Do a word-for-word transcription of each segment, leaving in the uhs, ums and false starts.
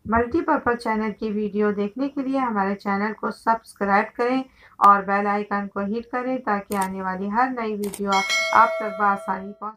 Multipurpose channel की video देखने के लिए हमारे चैनल को सब्सक्राइब करें और बेल आइकन को हिट करें ताकि आने वाली हर नई वीडियो आप तक बआसानी पहुंच।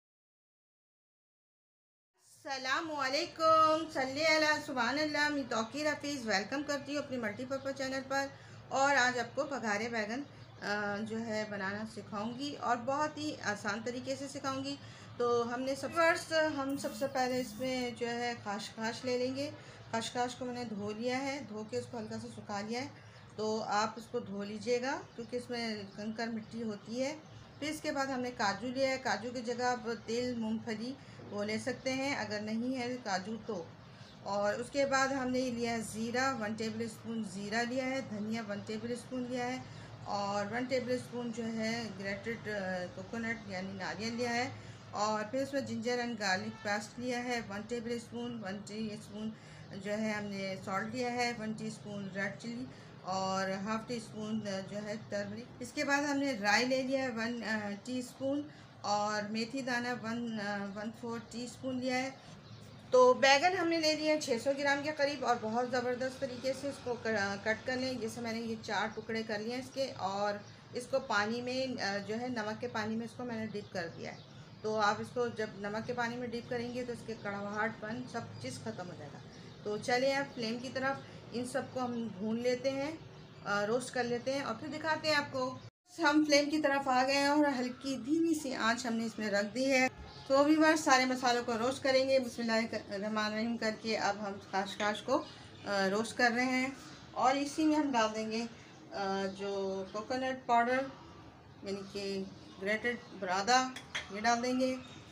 अस्सलामुअलैकुम, सल्ले अला सुभान अल्लाह। मैं तौकीर हफीज़ वेलकम करती हूँ अपनी मल्टीपर्पज़ चैनल पर। और आज आपको बघारे बैगन जो है बनाना सिखाऊंगी और बहुत ही आसान तरीके से सिखाऊंगी। तो हमने सब फर्स्ट हम सबसे पहले इसमें जो है खसखस ले लेंगे। खसखस को मैंने धो लिया है, धो के उसको हल्का सा सुखा लिया है। तो आप उसको धो लीजिएगा क्योंकि इसमें कंकर मिट्टी होती है। फिर इसके बाद हमने काजू लिया है। काजू की जगह आप तेल मूंगफली वो ले सकते हैं अगर नहीं है काजू तो। और उसके बाद हमने लिया है ज़ीरा, वन टेबल स्पून ज़ीरा लिया है। धनिया वन टेबल स्पून लिया है। और वन टेबल स्पून जो है ग्रेटेड कोकोनट यानी नारियल लिया है। और फिर उसमें जिंजर एंड गार्लिक पेस्ट लिया है one tablespoon. One teaspoon जो है हमने सॉल्ट लिया है। वन टीस्पून रेड चिली और हाफ़ टी स्पून जो है टर्मरिक। इसके बाद हमने राई ले लिया है वन टीस्पून और मेथी दाना one one four teaspoon लिया है। तो बैगन हमने ले लिया है छः सौ ग्राम के करीब और बहुत ज़बरदस्त तरीके से इसको कट कर लें। जैसे मैंने ये चार टुकड़े कर लिए हैं इसके। और इसको पानी में जो है नमक के पानी में इसको मैंने डिप कर दिया है। तो आप इसको जब नमक के पानी में डिप करेंगे तो इसके कड़वाहटपन सब चीज़ ख़त्म हो जाएगा। तो चलिए आप फ्लेम की तरफ इन सबको हम भून लेते हैं, रोस्ट कर लेते हैं और फिर दिखाते हैं आपको। हम फ्लेम की तरफ आ गए हैं और हल्की धीमी सी आंच हमने इसमें रख दी है। तो अभी बार सारे मसालों को रोस्ट करेंगे बिस्मिल्लाहिर्रहमानिर्रहीम करके। अब हम खसखस को रोस्ट कर रहे हैं और इसी में हम डाल देंगे जो कोकोनट पाउडर यानी कि ग्रेटेड बुरादा, ये डाल देंगे।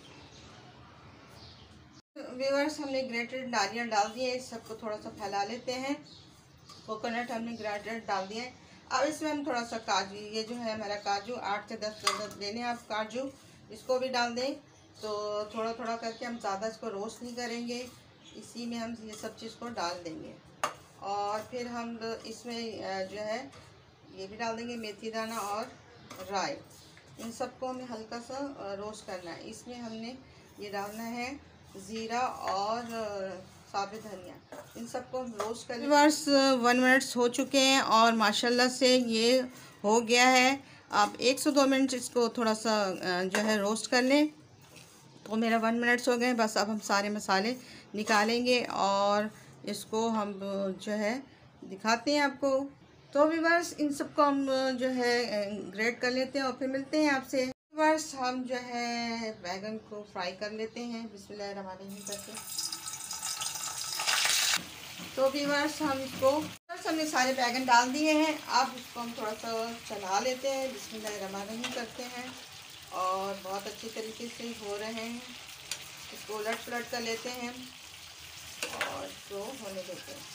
व्यूअर्स हमने ग्रेटेड नारियल डाल दिए, इस सबको थोड़ा सा फैला लेते हैं। कोकोनट हमने ग्रेटेड डाल दिया है। अब इसमें हम थोड़ा सा काजू, ये जो है हमारा काजू आठ से दस लेने आप काजू, इसको भी डाल दें। तो थोड़ा थोड़ा करके हम ज़्यादा इसको रोस्ट नहीं करेंगे, इसी में हम ये सब चीज़ को डाल देंगे। और फिर हम इसमें जो है ये भी डाल देंगे मेथी दाना और राई। इन सबको हमें हल्का सा रोस्ट करना है। इसमें हमने ये डालना है ज़ीरा और साबित धनिया, इन सबको हम रोस्ट कर। बस वन मिनट्स हो चुके हैं और माशाल्लाह से ये हो गया है। आप एक से दो मिनट इसको थोड़ा सा जो है रोस्ट कर लें। तो मेरा वन मिनट्स हो गए। बस अब हम सारे मसाले निकालेंगे और इसको हम जो है दिखाते हैं आपको। तो भी बस इन सबको हम जो है ग्रेट कर लेते हैं और फिर मिलते हैं आपसे। बस हम जो है बैगन को फ्राई कर लेते हैं बिस्मिल्लाहिर्रहमानिर्रहीम करके। तो व्यूअर्स हम इसको बस हमने सारे बैगन डाल दिए हैं। अब इसको हम थोड़ा सा चला लेते हैं, बिस्मिल्लाहिर्रहमानिर्रहीम करते हैं और बहुत अच्छी तरीके से हो रहे हैं। इसको उलट पलट कर लेते हैं और इसको होने देते हैं।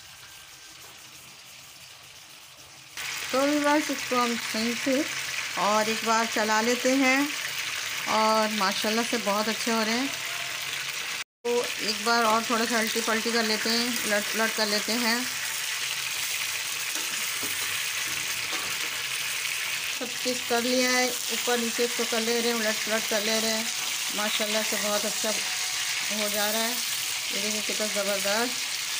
तो व्यूअर्स इसको हम सही से और एक बार चला लेते हैं और माशाल्लाह से बहुत अच्छे हो रहे हैं। तो एक बार और थोड़ा सा उल्टी पलटी कर लेते हैं, उलट पलट कर लेते हैं। सब चीज़ कर लिया है, ऊपर नीचे इसको कर ले रहे हैं, उलट पलट कर ले रहे हैं। माशाल्लाह से बहुत अच्छा हो जा रहा है। ये देखिए कितना ज़बरदस्त।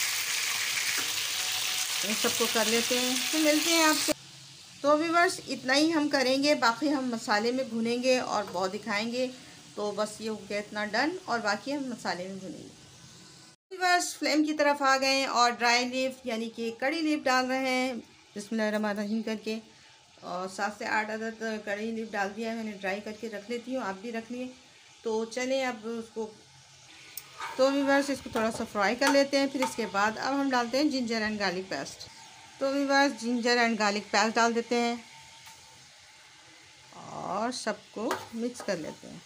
इन सबको कर लेते हैं तो मिलते हैं आपसे। तो व्यूअर्स इतना ही हम करेंगे, बाकी हम मसाले में भुनेंगे और बहुत दिखाएंगे। तो बस ये हो गया इतना डन और बाकी हम मसाले में भुनेंगे। व्यूअर्स फ्लेम की तरफ आ गए और ड्राई लीफ यानी कि कड़ी लीफ डाल रहे हैं बिस्मिल्लाहिर्रहमानिर्रहीम करके। और सात से आठ अदद कड़ी लीफ डाल दिया है मैंने, ड्राई करके रख लेती हूँ, आप भी रख लिए। तो चलें अब उसको, तो व्यूअर्स इसको थोड़ा सा फ्राई कर लेते हैं। फिर इसके बाद अब हम डालते हैं जिंजर एंड गार्लिक पेस्ट। तो viewers ginger and garlic paste डाल देते हैं और सबको मिक्स कर लेते हैं।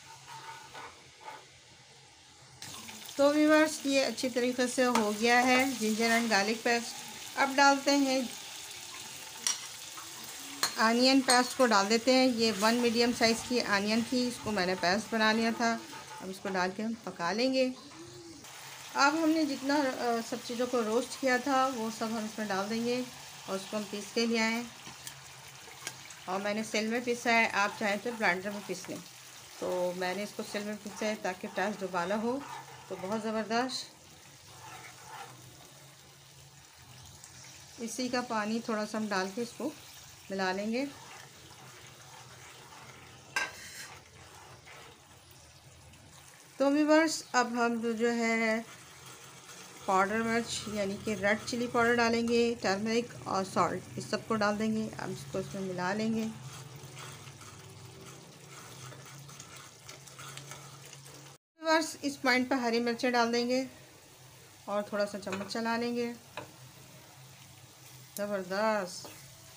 तो व्यूअर्स ये अच्छी तरीके से हो गया है जिंजर एंड गार्लिक पेस्ट। अब डालते हैं आनियन पेस्ट को डाल देते हैं। ये वन मीडियम साइज़ की आनियन थी, इसको मैंने पेस्ट बना लिया था। अब इसको डाल के हम पका लेंगे। अब हमने जितना सब चीज़ों को रोस्ट किया था वो सब हम इसमें डाल देंगे और उसको हम पीस के लिए आएँ। और मैंने सिल में पीसा है, आप चाहें तो ब्लेंडर में पीस लें। तो मैंने इसको सिल में पीसा है ताकि टेस्ट दुबाला हो। तो बहुत ज़बरदस्त इसी का पानी थोड़ा सा हम डाल के इसको मिला लेंगे। तो व्यूअर्स अब हम जो है पाउडर मिर्च यानी कि रेड चिली पाउडर डालेंगे, टर्मरिक और सॉल्ट, इस सबको डाल देंगे। अब इसको इसमें मिला लेंगे। व्यूअर्स इस पॉइंट पर हरी मिर्चें डाल देंगे और थोड़ा सा चम्मच चला लेंगे। ज़बरदस्त।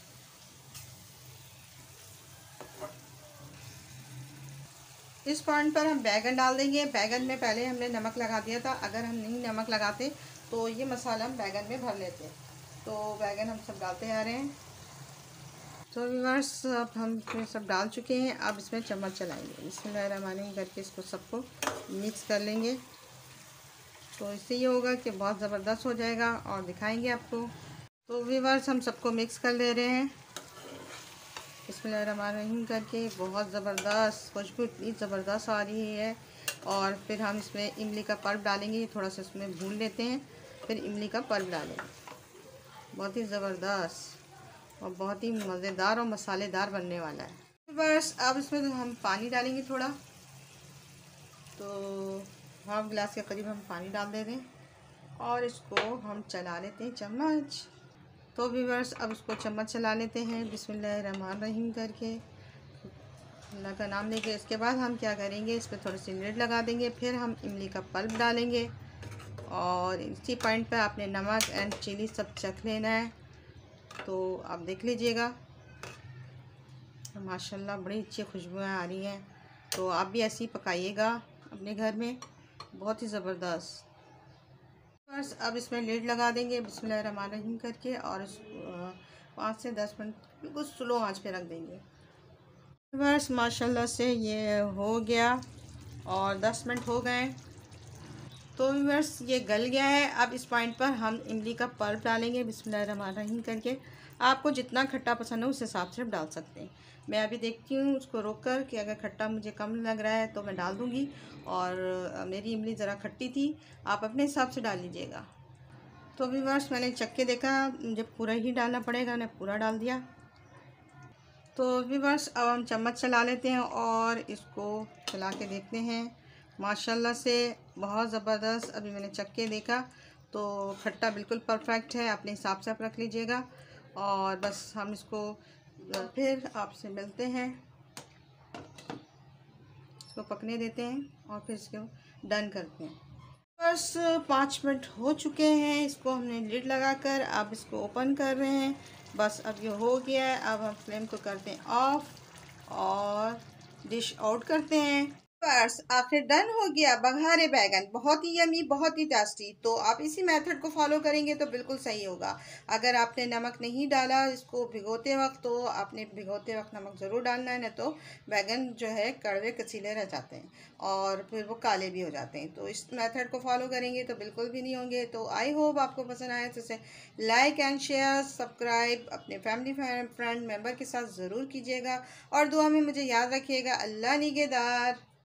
इस पॉइंट पर हम बैगन डाल देंगे। बैगन में पहले हमने नमक लगा दिया था, अगर हम नहीं नमक लगाते तो ये मसाला हम बैगन में भर लेते। तो बैगन हम सब डालते आ रहे हैं। तो व्यूअर्स अब हम इसमें सब डाल चुके हैं। अब इसमें चम्मच चलाएंगे, बिस्मिल्लाहिर्रहमानिर्रहीम करके इसको सबको मिक्स कर लेंगे। तो इससे ये होगा कि बहुत ज़बरदस्त हो जाएगा और दिखाएंगे आपको। तो व्यूअर्स हम सबको मिक्स कर ले रहे हैं बिस्मिल्लाहिर्रहमानिर्रहीम करके। बहुत ज़बरदस्त खुशबू इतनी ज़बरदस्त आ रही है। और फिर हम इसमें इमली का पल्प डालेंगे, थोड़ा सा इसमें भून लेते हैं, फिर इमली का पल्प डालेंगे। बहुत ही ज़बरदस्त और बहुत ही मज़ेदार और मसालेदार बनने वाला है। बस अब इसमें तो हम पानी डालेंगे थोड़ा, तो हाफ गिलास के करीब हम पानी डाल दे रहे हैं और इसको हम चला लेते हैं चम्मच। तो व्यूअर्स अब इसको चम्मच चला लेते हैं बिस्मिल्लाहिर्रहमानिर्रहीम करके, अल्लाह का नाम लेके। इसके बाद हम क्या करेंगे, इस पर थोड़ी सी लिड लगा देंगे, फिर हम इमली का पल्प डालेंगे और इसी पॉइंट पे आपने नमक एंड चिली सब चख लेना है। तो आप देख लीजिएगा, माशाल्लाह बड़ी अच्छी खुशबुएँ आ रही हैं। तो आप भी ऐसे ही पकाइएगा अपने घर में, बहुत ही ज़बरदस्त। बस अब इसमें लिड लगा देंगे बिस्मिल्लाहिर्रहमानिर्रहीम करके और इस पाँच से दस मिनट बिल्कुल स्लो आंच पे रख देंगे। बस माशाल्लाह से ये हो गया और दस मिनट हो गए। तो व्यूअर्स ये गल गया है। अब इस पॉइंट पर हम इमली का पल्प डालेंगे बिस्मिल्लाहिर्रहमानिर्रहीम करके। आपको जितना खट्टा पसंद हो उस हिसाब से डाल सकते हैं। मैं अभी देखती हूँ उसको रोक कर कि अगर खट्टा मुझे कम लग रहा है तो मैं डाल दूँगी, और मेरी इमली ज़रा खट्टी थी, आप अपने हिसाब से डाल लीजिएगा। तो व्यूअर्स मैंने चख के देखा, मुझे पूरा ही डालना पड़ेगा, मैंने पूरा डाल दिया। तो व्यूअर्स अब हम चम्मच चला लेते हैं और इसको चला के देखते हैं। माशाल्लाह से बहुत ज़बरदस्त। अभी मैंने चख के देखा तो खट्टा बिल्कुल परफेक्ट है, अपने हिसाब से आप रख लीजिएगा। और बस हम इसको फिर आपसे मिलते हैं, इसको पकने देते हैं और फिर इसको डन करते हैं। बस पाँच मिनट हो चुके हैं, इसको हमने लिड लगाकर अब इसको ओपन कर रहे हैं। बस अब ये हो गया है। अब हम फ्लेम को करते हैं ऑफ और डिश आउट करते हैं। बस आखिर डन हो गया बघारे बैगन, बहुत ही यमी, बहुत ही टेस्टी। तो आप इसी मेथड को फॉलो करेंगे तो बिल्कुल सही होगा। अगर आपने नमक नहीं डाला इसको भिगोते वक्त, तो आपने भिगोते वक्त नमक ज़रूर डालना है, नहीं तो बैगन जो है कड़वे कचीले रह जाते हैं और फिर वो काले भी हो जाते हैं। तो इस मेथड को फॉलो करेंगे तो बिल्कुल भी नहीं होंगे। तो आई होप आपको पसंद आए तो इसे लाइक एंड शेयर सब्सक्राइब अपने फैमिली फ्रेंड मेम्बर के साथ ज़रूर कीजिएगा और दुआ में मुझे याद रखिएगा। अल्लाह निगहदार।